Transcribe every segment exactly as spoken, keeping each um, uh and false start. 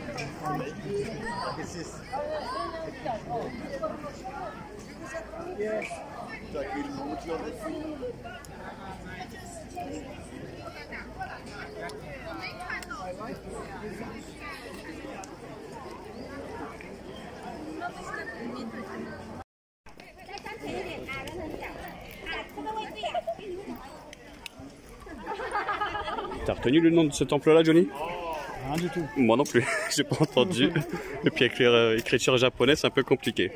T'as retenu le nom de ce temple-là, Johnny? Rien du tout. Moi non plus, j'ai pas entendu. Et puis écrire, euh, écriture japonaise, c'est un peu compliqué.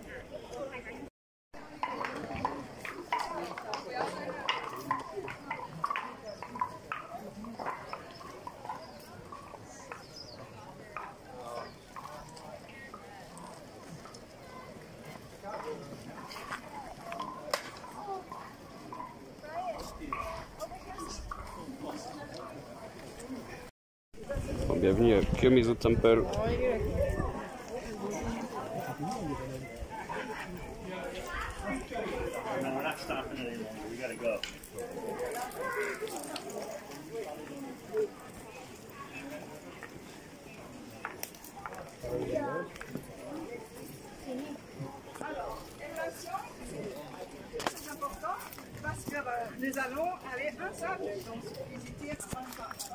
Bienvenue à Kiyomizu Temple. C'est important parce que euh, nous allons aller ensemble, donc visiter ensemble.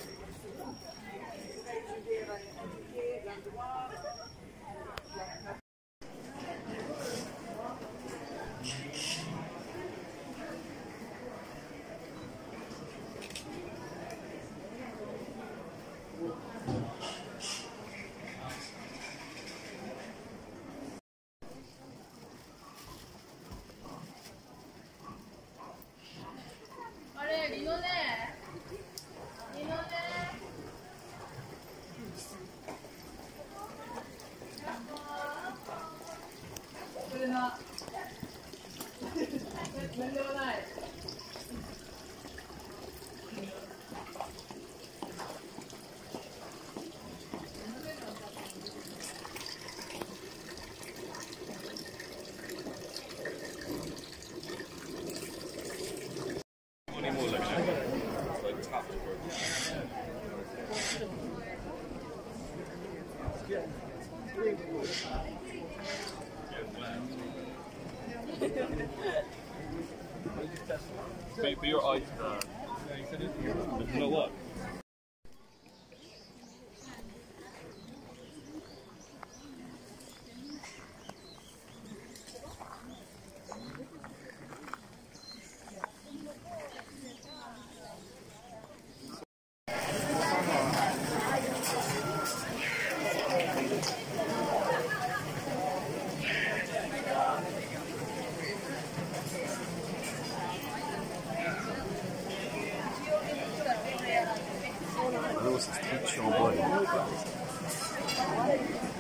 But, but your eyes, uh, there's no what? Cette structure en bois.